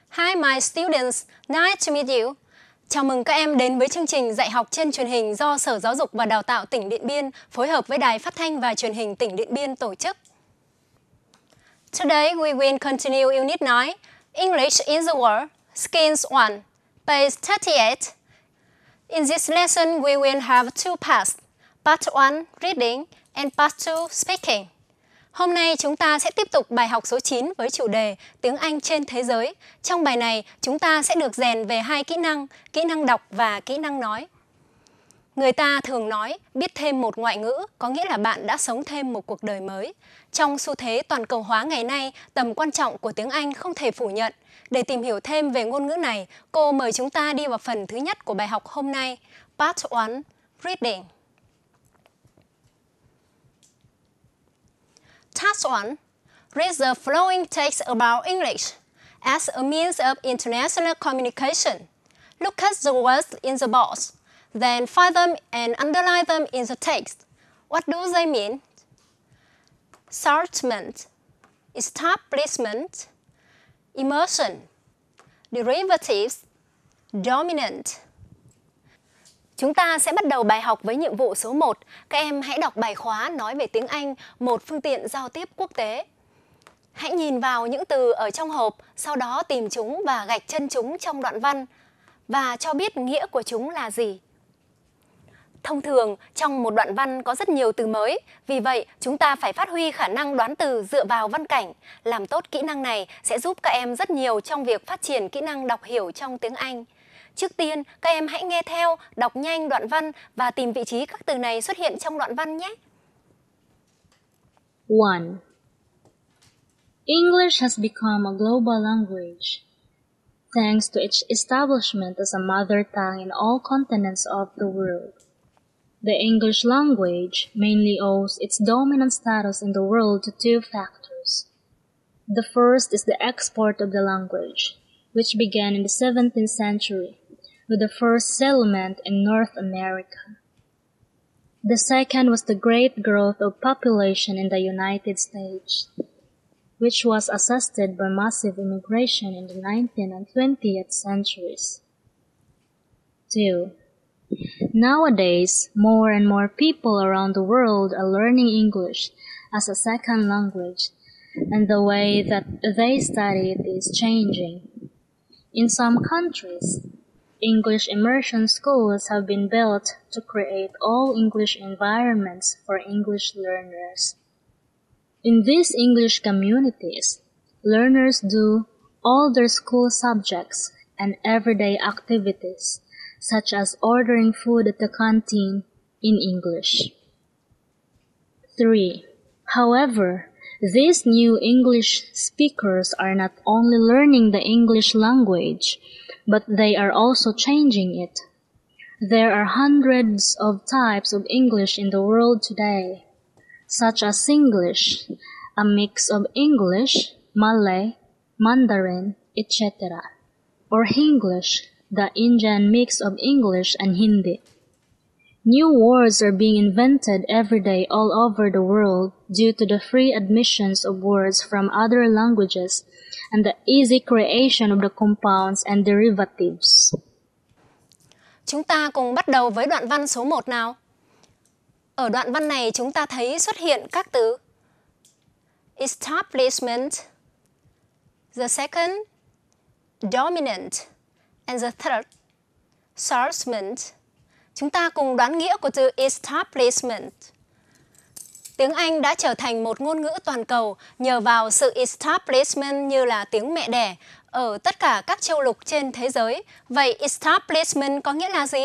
Hi my students, nice to meet you. Chào mừng các em đến với chương trình dạy học trên truyền hình do Sở Giáo dục và Đào tạo tỉnh Điện Biên phối hợp với Đài Phát thanh và Truyền hình tỉnh Điện Biên tổ chức. Today we will continue Unit 9, English in the World, Skills 1, page 38. In this lesson we will have two parts, part 1 reading and part 2 speaking. Hôm nay chúng ta sẽ tiếp tục bài học số 9 với chủ đề Tiếng Anh trên thế giới. Trong bài này, chúng ta sẽ được rèn về hai kỹ năng đọc và kỹ năng nói. Người ta thường nói, biết thêm một ngoại ngữ có nghĩa là bạn đã sống thêm một cuộc đời mới. Trong xu thế toàn cầu hóa ngày nay, tầm quan trọng của tiếng Anh không thể phủ nhận. Để tìm hiểu thêm về ngôn ngữ này, cô mời chúng ta đi vào phần thứ nhất của bài học hôm nay, Part 1, Reading. Task 1. Read the following text about English as a means of international communication. Look at the words in the box, then find them and underline them in the text. What do they mean? Assortment, establishment, immersion, derivatives, dominant. Chúng ta sẽ bắt đầu bài học với nhiệm vụ số 1. Các em hãy đọc bài khóa nói về tiếng Anh, một phương tiện giao tiếp quốc tế. Hãy nhìn vào những từ ở trong hộp, sau đó tìm chúng và gạch chân chúng trong đoạn văn và cho biết nghĩa của chúng là gì. Thông thường, trong một đoạn văn có rất nhiều từ mới, vì vậy chúng ta phải phát huy khả năng đoán từ dựa vào văn cảnh. Làm tốt kỹ năng này sẽ giúp các em rất nhiều trong việc phát triển kỹ năng đọc hiểu trong tiếng Anh. Trước tiên, các em hãy nghe theo, đọc nhanh đoạn văn và tìm vị trí các từ này xuất hiện trong đoạn văn nhé. 1. English has become a global language, thanks to its establishment as a mother tongue in all continents of the world. The English language mainly owes its dominant status in the world to two factors. The first is the export of the language, which began in the 17th century with the first settlement in North America. The second was the great growth of population in the United States, which was assisted by massive immigration in the 19th and 20th centuries. 2. Nowadays, more and more people around the world are learning English as a second language, and the way that they study it is changing. In some countries, English immersion schools have been built to create all English environments for English learners. In these English communities, learners do all their school subjects and everyday activities, such as ordering food at the canteen, in English. 3. However, these new English speakers are not only learning the English language, but they are also changing it. There are hundreds of types of English in the world today, such as Singlish, a mix of English, Malay, Mandarin, etc., or Hinglish, the Indian mix of English and Hindi. New words are being invented every day all over the world due to the free admissions of words from other languages and the easy creation of the compounds and derivatives. Chúng ta cùng bắt đầu với đoạn văn số 1 nào. Ở đoạn văn này chúng ta thấy xuất hiện các từ establishment, the second, dominant, and the third, assortment. Chúng ta cùng đoán nghĩa của từ establishment. Tiếng Anh đã trở thành một ngôn ngữ toàn cầu nhờ vào sự establishment như là tiếng mẹ đẻ ở tất cả các châu lục trên thế giới. Vậy establishment có nghĩa là gì?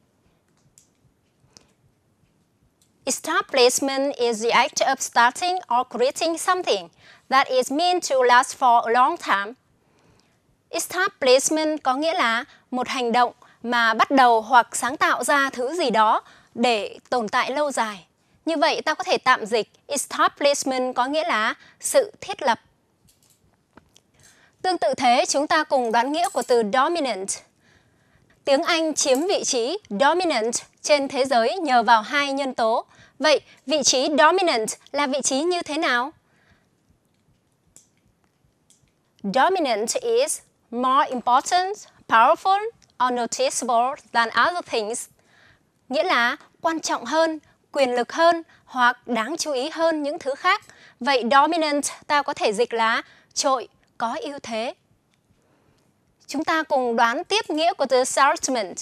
Establishment is the act of starting or creating something that is meant to last for a long time. Establishment có nghĩa là một hành động mà bắt đầu hoặc sáng tạo ra thứ gì đó để tồn tại lâu dài. Như vậy ta có thể tạm dịch establishment có nghĩa là sự thiết lập. Tương tự thế, chúng ta cùng đoán nghĩa của từ dominant. Tiếng Anh chiếm vị trí dominant trên thế giới nhờ vào hai nhân tố. Vậy vị trí dominant là vị trí như thế nào? Dominant is more important, powerful, or noticeable than other things, nghĩa là quan trọng hơn, quyền lực hơn hoặc đáng chú ý hơn những thứ khác. Vậy dominant ta có thể dịch là trội, có ưu thế. Chúng ta cùng đoán tiếp nghĩa của từ assertment.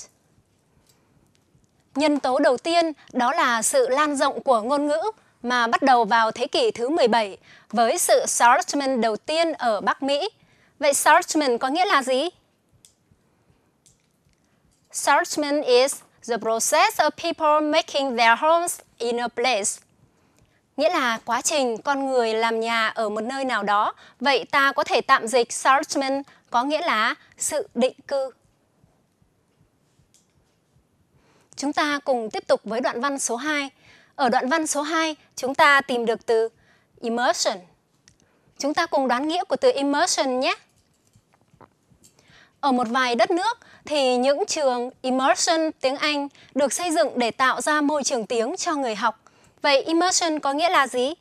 Nhân tố đầu tiên đó là sự lan rộng của ngôn ngữ mà bắt đầu vào thế kỷ thứ 17 với sự assertment đầu tiên ở Bắc Mỹ. Vậy assertment có nghĩa là gì? Assertment is the process of people making their homes in a place. Nghĩa là quá trình con người làm nhà ở một nơi nào đó. Vậy ta có thể tạm dịch assertment có nghĩa là sự định cư. Chúng ta cùng tiếp tục với đoạn văn số 2. Ở đoạn văn số 2, chúng ta tìm được từ immersion. Chúng ta cùng đoán nghĩa của từ immersion nhé. Ở một vài đất nước thì những trường immersion tiếng Anh được xây dựng để tạo ra môi trường tiếng cho người học. Vậy immersion có nghĩa là gì?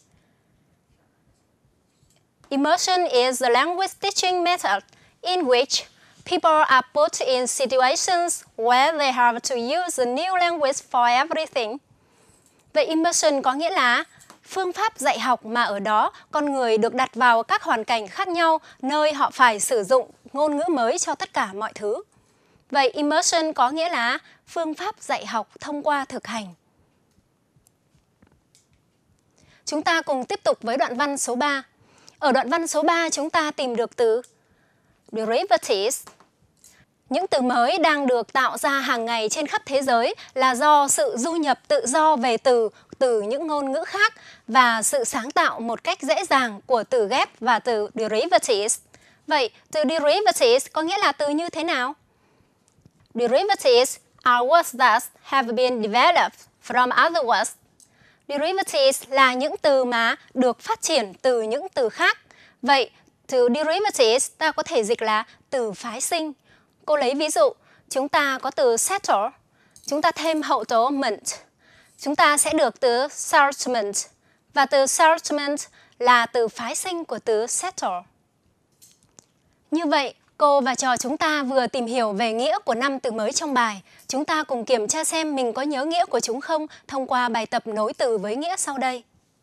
Immersion is the language teaching method in which people are put in situations where they have to use the new language for everything. Vậy immersion có nghĩa là phương pháp dạy học mà ở đó con người được đặt vào các hoàn cảnh khác nhau nơi họ phải sử dụng ngôn ngữ mới cho tất cả mọi thứ. Vậy immersion có nghĩa là phương pháp dạy học thông qua thực hành. Chúng ta cùng tiếp tục với đoạn văn số 3. Ở đoạn văn số 3 chúng ta tìm được từ derivatives. Những từ mới đang được tạo ra hàng ngày trên khắp thế giới là do sự du nhập tự do về từ những ngôn ngữ khác và sự sáng tạo một cách dễ dàng của từ ghép và từ derivatives. Vậy từ derivatives có nghĩa là từ như thế nào? Derivatives are words that have been developed from other words. Derivatives là những từ mà được phát triển từ những từ khác. Vậy từ derivatives ta có thể dịch là từ phái sinh. Cô lấy ví dụ, chúng ta có từ settle, chúng ta thêm hậu tố ment, chúng ta sẽ được từ assertment, và từ assertment là từ phái sinh của từ settle. Như vậy, cô và trò chúng ta vừa tìm hiểu về nghĩa của 5 từ mới trong bài. Chúng ta cùng kiểm tra xem mình có nhớ nghĩa của chúng không thông qua bài tập nối từ với nghĩa sau đây.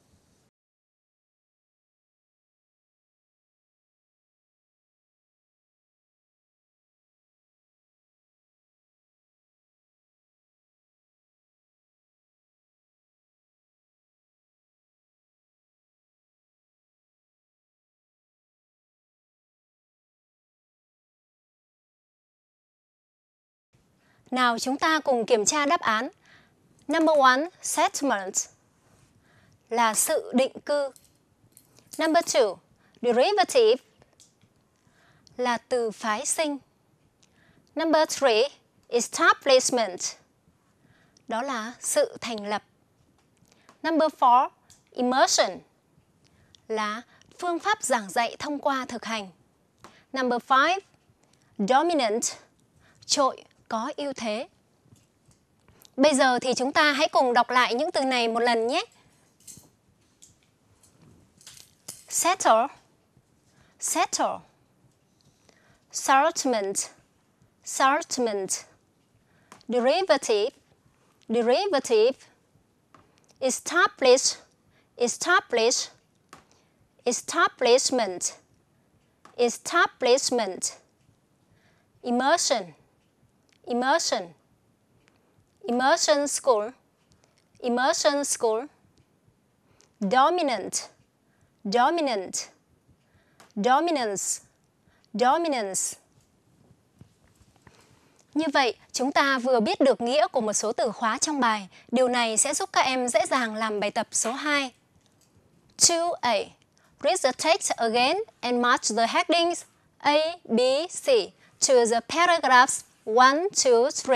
Nào chúng ta cùng kiểm tra đáp án. Number 1, settlement là sự định cư. Number 2, derivative là từ phái sinh. Number 3, establishment đó là sự thành lập. Number 4, immersion là phương pháp giảng dạy thông qua thực hành. Number 5, dominant trội, có ưu thế. Bây giờ thì chúng ta hãy cùng đọc lại những từ này một lần nhé. Settle, settle. Assertment, assertment. Derivative, derivative. Establish, establish. Establishment, establishment. Immersion, immersion. Immersion school, immersion school. Dominant, dominant. Dominance, dominance. Như vậy, chúng ta vừa biết được nghĩa của một số từ khóa trong bài. Điều này sẽ giúp các em dễ dàng làm bài tập số 2. 2A. Read the text again and match the headings A, B, C to the paragraphs 1, 2, 3.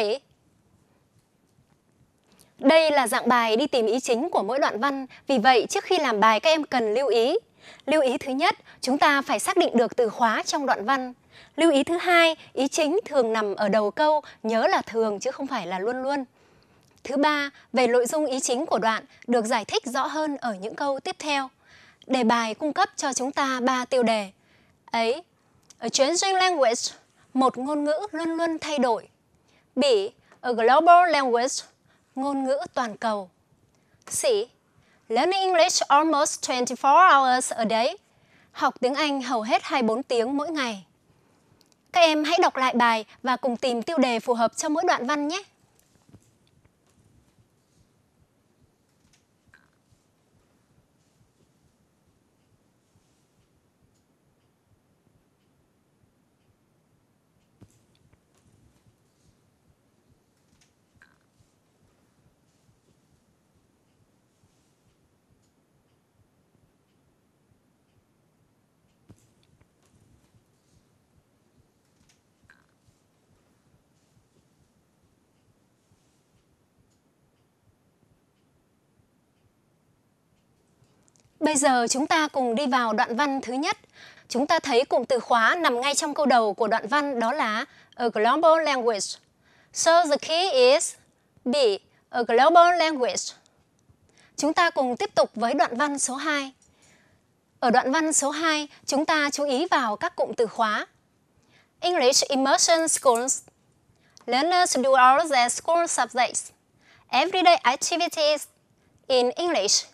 Đây là dạng bài đi tìm ý chính của mỗi đoạn văn. Vì vậy, trước khi làm bài các em cần lưu ý. Lưu ý thứ nhất, chúng ta phải xác định được từ khóa trong đoạn văn. Lưu ý thứ hai, ý chính thường nằm ở đầu câu, nhớ là thường chứ không phải là luôn luôn. Thứ ba, về nội dung ý chính của đoạn được giải thích rõ hơn ở những câu tiếp theo. Đề bài cung cấp cho chúng ta 3 tiêu đề. A. A changing language, một ngôn ngữ luôn luôn thay đổi. B. A global language, ngôn ngữ toàn cầu. C. Learning English almost 24 hours a day, học tiếng Anh hầu hết 24 tiếng mỗi ngày. Các em hãy đọc lại bài và cùng tìm tiêu đề phù hợp cho mỗi đoạn văn nhé. Bây giờ chúng ta cùng đi vào đoạn văn thứ nhất. Chúng ta thấy cụm từ khóa nằm ngay trong câu đầu của đoạn văn, đó là a global language. So the key is B, a global language. Chúng ta cùng tiếp tục với đoạn văn số 2. Ở đoạn văn số 2, chúng ta chú ý vào các cụm từ khóa. English immersion schools. Learners do all their school subjects. Everyday activities in English.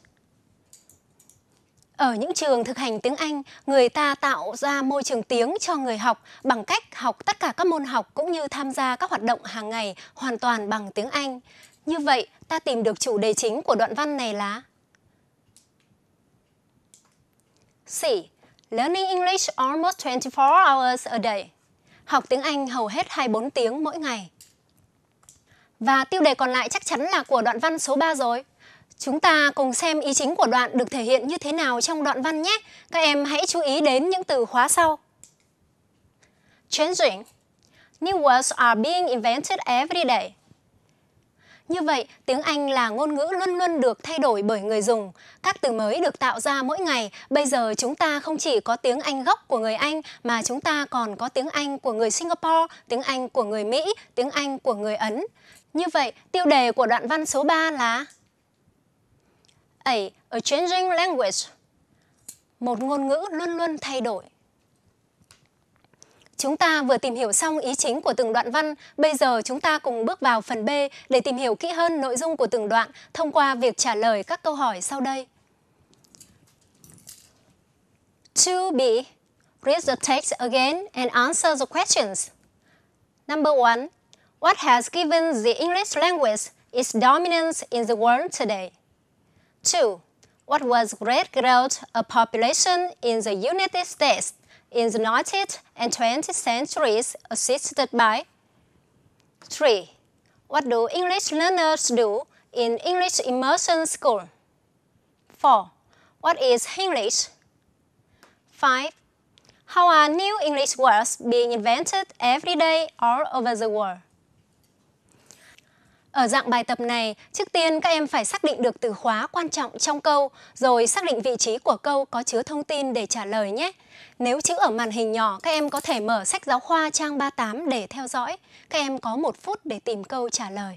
Ở những trường thực hành tiếng Anh, người ta tạo ra môi trường tiếng cho người học bằng cách học tất cả các môn học cũng như tham gia các hoạt động hàng ngày hoàn toàn bằng tiếng Anh. Như vậy, ta tìm được chủ đề chính của đoạn văn này là C. Learning English almost 24 hours a day. Học tiếng Anh hầu hết 24 tiếng mỗi ngày. Và tiêu đề còn lại chắc chắn là của đoạn văn số 3 rồi. Chúng ta cùng xem ý chính của đoạn được thể hiện như thế nào trong đoạn văn nhé. Các em hãy chú ý đến những từ khóa sau. Changing. New words are being invented every day. Như vậy, tiếng Anh là ngôn ngữ luôn luôn được thay đổi bởi người dùng. Các từ mới được tạo ra mỗi ngày. Bây giờ chúng ta không chỉ có tiếng Anh gốc của người Anh, mà chúng ta còn có tiếng Anh của người Singapore, tiếng Anh của người Mỹ, tiếng Anh của người Ấn. Như vậy, tiêu đề của đoạn văn số 3 là A changing language. Một ngôn ngữ luôn luôn thay đổi. Chúng ta vừa tìm hiểu xong ý chính của từng đoạn văn, bây giờ chúng ta cùng bước vào phần B để tìm hiểu kỹ hơn nội dung của từng đoạn thông qua việc trả lời các câu hỏi sau đây. 2B. Read the text again and answer the questions. Number 1. What has given the English language its dominance in the world today? 2. What was great growth of population in the United States in the 19th and 20th centuries assisted by? 3. What do English learners do in English immersion school? 4. What is English? 5. How are new English words being invented every day all over the world? Ở dạng bài tập này, trước tiên các em phải xác định được từ khóa quan trọng trong câu, rồi xác định vị trí của câu có chứa thông tin để trả lời nhé. Nếu chữ ở màn hình nhỏ, các em có thể mở sách giáo khoa trang 38 để theo dõi. Các em có 1 phút để tìm câu trả lời.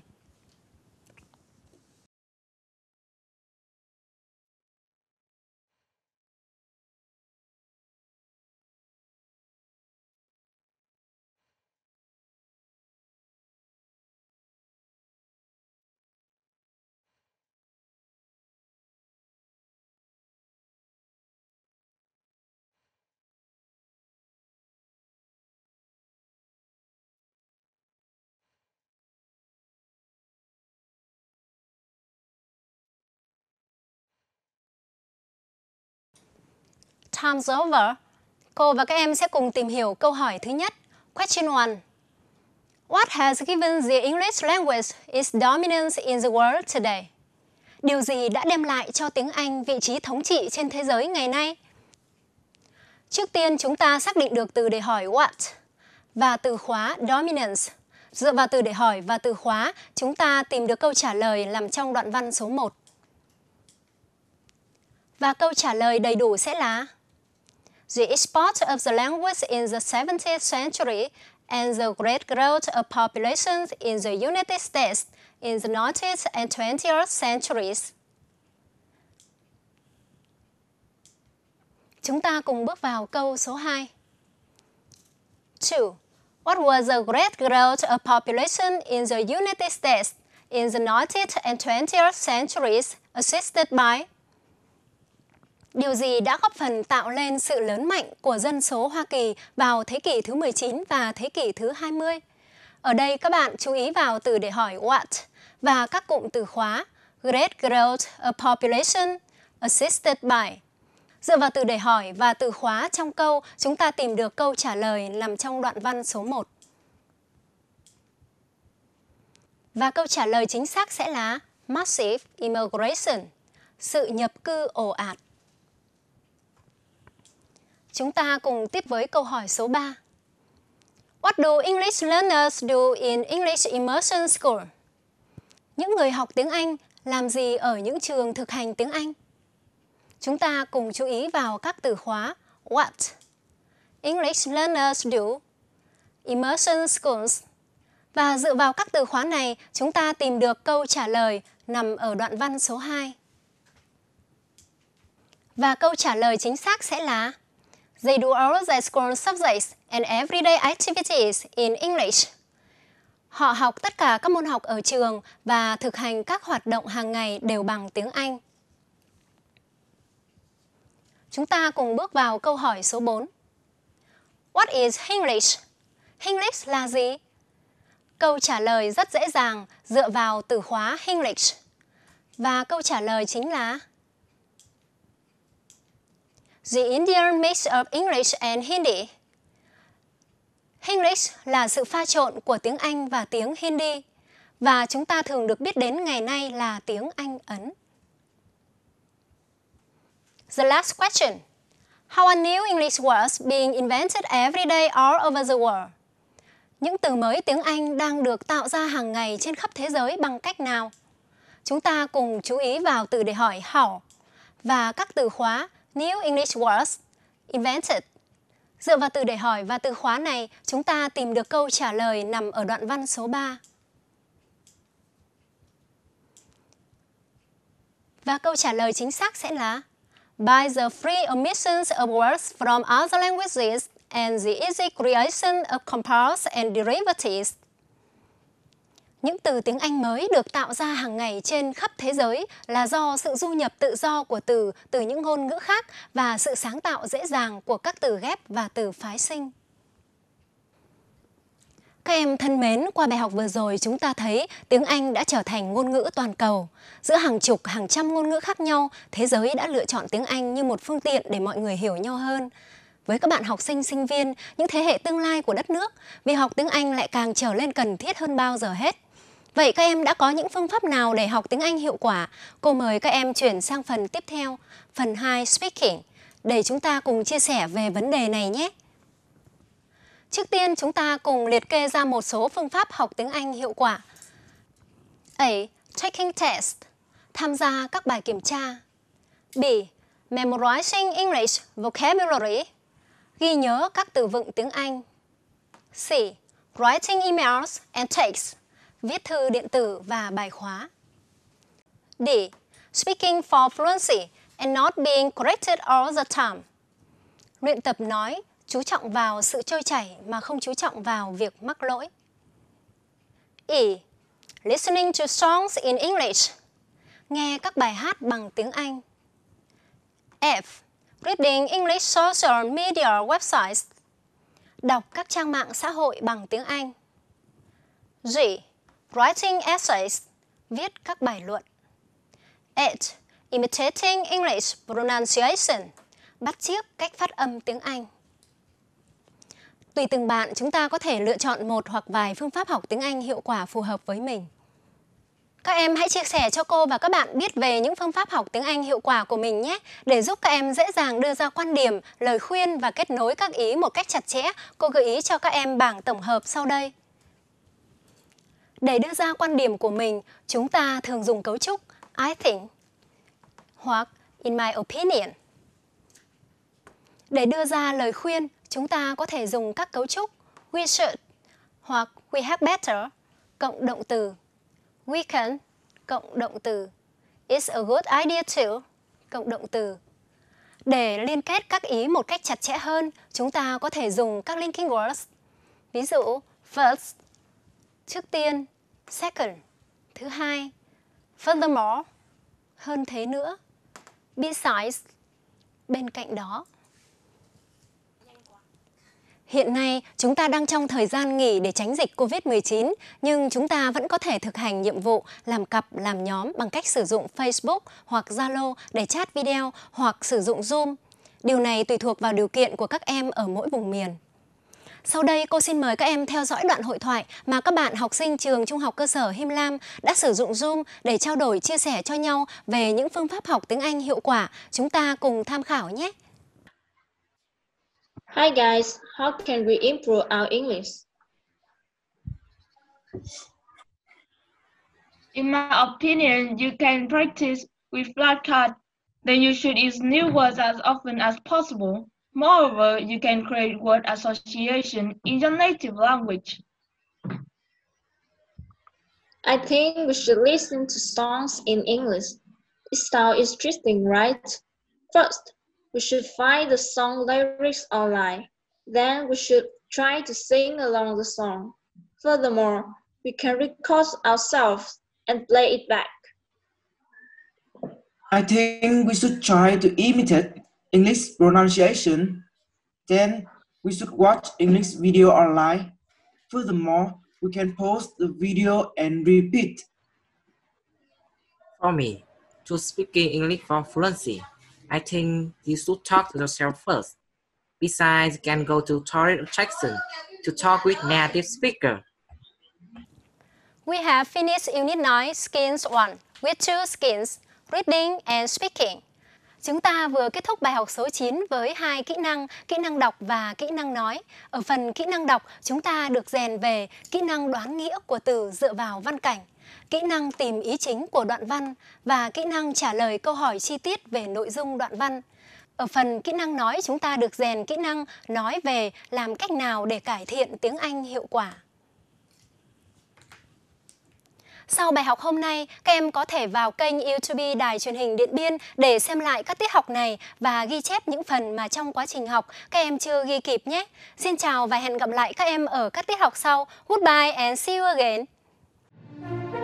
Time's over. Cô và các em sẽ cùng tìm hiểu câu hỏi thứ nhất. Question 1. What has given the English language its dominance in the world today? Điều gì đã đem lại cho tiếng Anh vị trí thống trị trên thế giới ngày nay? Trước tiên chúng ta xác định được từ để hỏi what và từ khóa dominance. Dựa vào từ để hỏi và từ khóa, chúng ta tìm được câu trả lời nằm trong đoạn văn số 1. Và câu trả lời đầy đủ sẽ là The export of the language in the 17th century and the great growth of populations in the United States in the 19th and 20th centuries. Chúng ta cùng bước vào câu số 2. 2. What was the great growth of population in the United States in the 19th and 20th centuries assisted by? Điều gì đã góp phần tạo lên sự lớn mạnh của dân số Hoa Kỳ vào thế kỷ thứ 19 và thế kỷ thứ 20? Ở đây các bạn chú ý vào từ để hỏi what và các cụm từ khóa Great growth of population assisted by. Dựa vào từ để hỏi và từ khóa trong câu, chúng ta tìm được câu trả lời nằm trong đoạn văn số 1. Và câu trả lời chính xác sẽ là Massive immigration, sự nhập cư ồ ạt. Chúng ta cùng tiếp với câu hỏi số 3. What do English learners do in English Immersion School? Những người học tiếng Anh làm gì ở những trường thực hành tiếng Anh? Chúng ta cùng chú ý vào các từ khóa what, English learners do, Immersion Schools. Và dựa vào các từ khóa này, chúng ta tìm được câu trả lời nằm ở đoạn văn số 2. Và câu trả lời chính xác sẽ là They do all their school subjects and everyday activities in English. Họ học tất cả các môn học ở trường và thực hành các hoạt động hàng ngày đều bằng tiếng Anh. Chúng ta cùng bước vào câu hỏi số 4. What is English? English là gì? Câu trả lời rất dễ dàng dựa vào từ khóa English. Và câu trả lời chính là The Indian mix of English and Hindi. English là sự pha trộn của tiếng Anh và tiếng Hindi. Và chúng ta thường được biết đến ngày nay là tiếng Anh Ấn. The last question. How are new English words being invented every day all over the world? Những từ mới tiếng Anh đang được tạo ra hàng ngày trên khắp thế giới bằng cách nào? Chúng ta cùng chú ý vào từ để hỏi how và các từ khóa New English words invented. Dựa vào từ để hỏi và từ khóa này, chúng ta tìm được câu trả lời nằm ở đoạn văn số 3. Và câu trả lời chính xác sẽ là By the free omissions of words from other languages and the easy creation of compounds and derivatives. Những từ tiếng Anh mới được tạo ra hàng ngày trên khắp thế giới là do sự du nhập tự do của từ từ những ngôn ngữ khác và sự sáng tạo dễ dàng của các từ ghép và từ phái sinh. Các em thân mến, qua bài học vừa rồi chúng ta thấy tiếng Anh đã trở thành ngôn ngữ toàn cầu. Giữa hàng chục, hàng trăm ngôn ngữ khác nhau, thế giới đã lựa chọn tiếng Anh như một phương tiện để mọi người hiểu nhau hơn. Với các bạn học sinh, sinh viên, những thế hệ tương lai của đất nước, việc học tiếng Anh lại càng trở lên cần thiết hơn bao giờ hết. Vậy các em đã có những phương pháp nào để học tiếng Anh hiệu quả? Cô mời các em chuyển sang phần tiếp theo, phần 2 Speaking, để chúng ta cùng chia sẻ về vấn đề này nhé. Trước tiên, chúng ta cùng liệt kê ra một số phương pháp học tiếng Anh hiệu quả. A. Taking test, tham gia các bài kiểm tra. B. Memorizing English vocabulary, ghi nhớ các từ vựng tiếng Anh. C. Writing emails and texts, viết thư điện tử và bài khóa. D. Speaking for fluency and not being corrected all the time, luyện tập nói, chú trọng vào sự trôi chảy mà không chú trọng vào việc mắc lỗi. E. Listening to songs in English, nghe các bài hát bằng tiếng Anh. F. Reading English social media websites, đọc các trang mạng xã hội bằng tiếng Anh. G. Writing essays, viết các bài luận. 8. Imitating English pronunciation, bắt chước cách phát âm tiếng Anh. Tùy từng bạn, chúng ta có thể lựa chọn một hoặc vài phương pháp học tiếng Anh hiệu quả phù hợp với mình. Các em hãy chia sẻ cho cô và các bạn biết về những phương pháp học tiếng Anh hiệu quả của mình nhé. Để giúp các em dễ dàng đưa ra quan điểm, lời khuyên và kết nối các ý một cách chặt chẽ, cô gợi ý cho các em bảng tổng hợp sau đây. Để đưa ra quan điểm của mình, chúng ta thường dùng cấu trúc I think hoặc in my opinion. Để đưa ra lời khuyên, chúng ta có thể dùng các cấu trúc we should hoặc we had better cộng động từ, we can cộng động từ, it's a good idea to cộng động từ. Để liên kết các ý một cách chặt chẽ hơn, chúng ta có thể dùng các linking words Ví dụ, first, trước tiên, second, thứ hai, furthermore, hơn thế nữa, besides, bên cạnh đó. Hiện nay, chúng ta đang trong thời gian nghỉ để tránh dịch Covid-19, nhưng chúng ta vẫn có thể thực hành nhiệm vụ làm cặp, làm nhóm bằng cách sử dụng Facebook hoặc Zalo để chat video hoặc sử dụng Zoom. Điều này tùy thuộc vào điều kiện của các em ở mỗi vùng miền. Sau đây, cô xin mời các em theo dõi đoạn hội thoại mà các bạn học sinh trường Trung học cơ sở Him Lam đã sử dụng Zoom để trao đổi, chia sẻ cho nhau về những phương pháp học tiếng Anh hiệu quả. Chúng ta cùng tham khảo nhé! Hi guys, how can we improve our English? In my opinion, you can practice with flashcards. Then you should use new words as often as possible. Moreover, you can create word association in your native language. I think we should listen to songs in English. It sounds interesting, right? First, we should find the song lyrics online. Then we should try to sing along the song. Furthermore, we can record ourselves and play it back. I think we should try to imitate English pronunciation. Then we should watch English video online. Furthermore, we can pause the video and repeat. For me, to speaking English for fluency, I think you should talk to yourself first. Besides, you can go to torrent attraction to talk with native speaker. We have finished Unit 9, Skills 1, with 2 skills, reading and speaking. Chúng ta vừa kết thúc bài học số 9 với 2 kỹ năng đọc và kỹ năng nói. Ở phần kỹ năng đọc, chúng ta được rèn về kỹ năng đoán nghĩa của từ dựa vào văn cảnh, kỹ năng tìm ý chính của đoạn văn và kỹ năng trả lời câu hỏi chi tiết về nội dung đoạn văn. Ở phần kỹ năng nói, chúng ta được rèn kỹ năng nói về làm cách nào để cải thiện tiếng Anh hiệu quả. Sau bài học hôm nay, các em có thể vào kênh YouTube Đài Truyền hình Điện Biên để xem lại các tiết học này và ghi chép những phần mà trong quá trình học các em chưa ghi kịp nhé. Xin chào và hẹn gặp lại các em ở các tiết học sau. Goodbye and see you again!